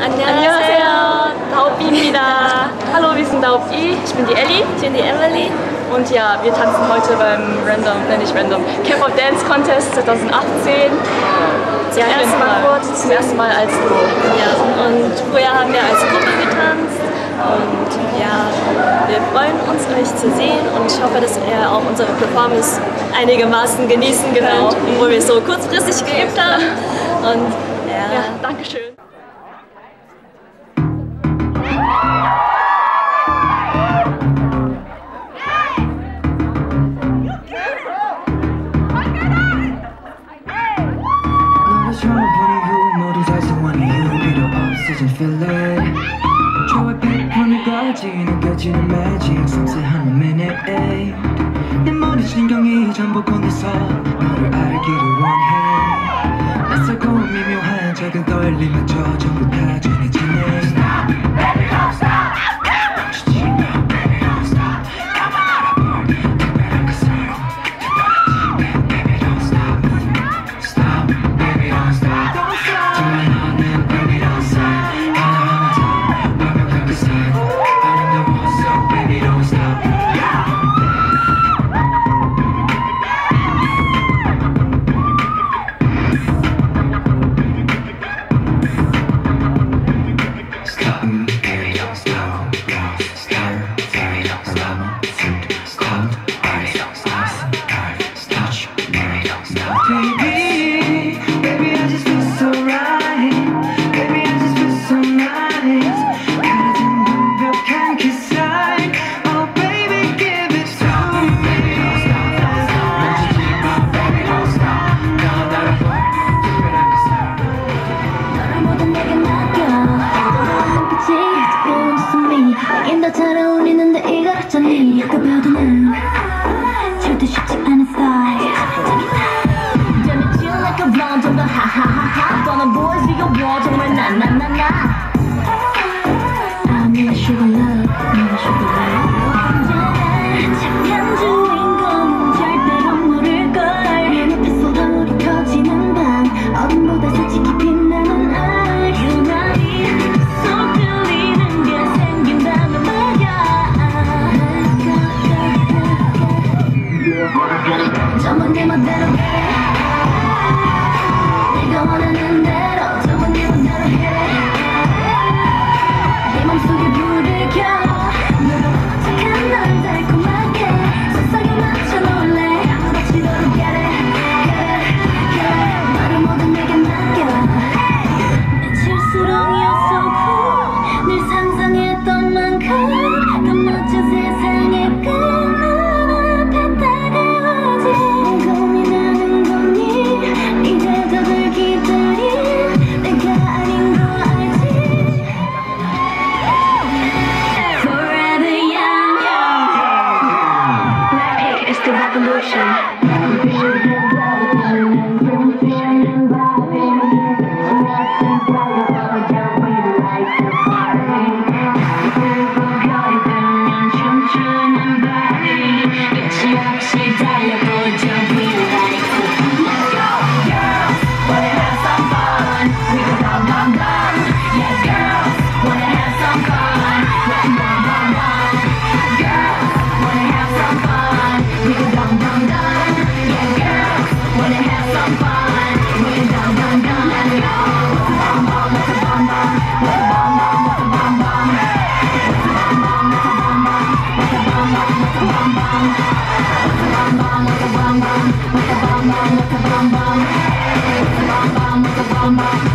Annyeonghaseyo, Daopi-입니다. Hallo, wir sind Daopi. Ich bin die Ellie. Ich bin die Emily. Und ja, wir tanzen heute beim K-Pop Dance Contest 2018. Zum ersten Mal als Duo. Ja, und früher haben wir als Gruppe getanzt. Und ja, wir freuen uns, euch zu sehen und ich hoffe, dass ihr auch unsere Performance einigermaßen genießen könnt, wo wir so kurzfristig geübt haben. Und ja, danke schön. 느껴지는 magic 섬세한 minute 내 머리 신경이 전부 건네서 너를 알기를 원해 낯설고 미묘한 작은 떨림마저 전부 다 전해지네 Stop, baby don't stop 멈추지 마 baby don't stop Come on 특별한 그 사람 Baby don't stop Stop, baby don't stop 정말 너는 baby don't stop 하나하나 더 완벽한 그 사람 Baby, don't stop. Stop, baby, don't stop. Stop, baby, don't stop. Stop, baby, don't stop. Stop, baby, don't stop. Baby, baby, I just feel so right. Baby, I just feel so nice. 가진 완벽한 kiss. 잘 어울리는데 이걸 어쩌니 아까 봐도 난 절대 쉽지 않은 스타일 Damn it chill like a blonde 좀 더 하하하하 떠난 boys 이거 정말 나나나나 I'm your sugar love, your sugar love 착한 주인공은 절대로 모를걸 내 눈빛 쏟아오르 터지는 밤 어둠보다 솔직히 빛나는 알 유난히 속 들리는 게 생긴다면 전부 네 맘대로 해 네가 원하는 대로 전부 네 맘대로 해 네 맘속에 불을 켜 너가 착한 널 달콤하게 세상에 맞춰 놓을래 아무렇지도록 get it 너를 모두 내게 맡겨 미칠수록 you're so cool 늘 상상했던 만큼 더 멋진 세상의 끝 Bum bum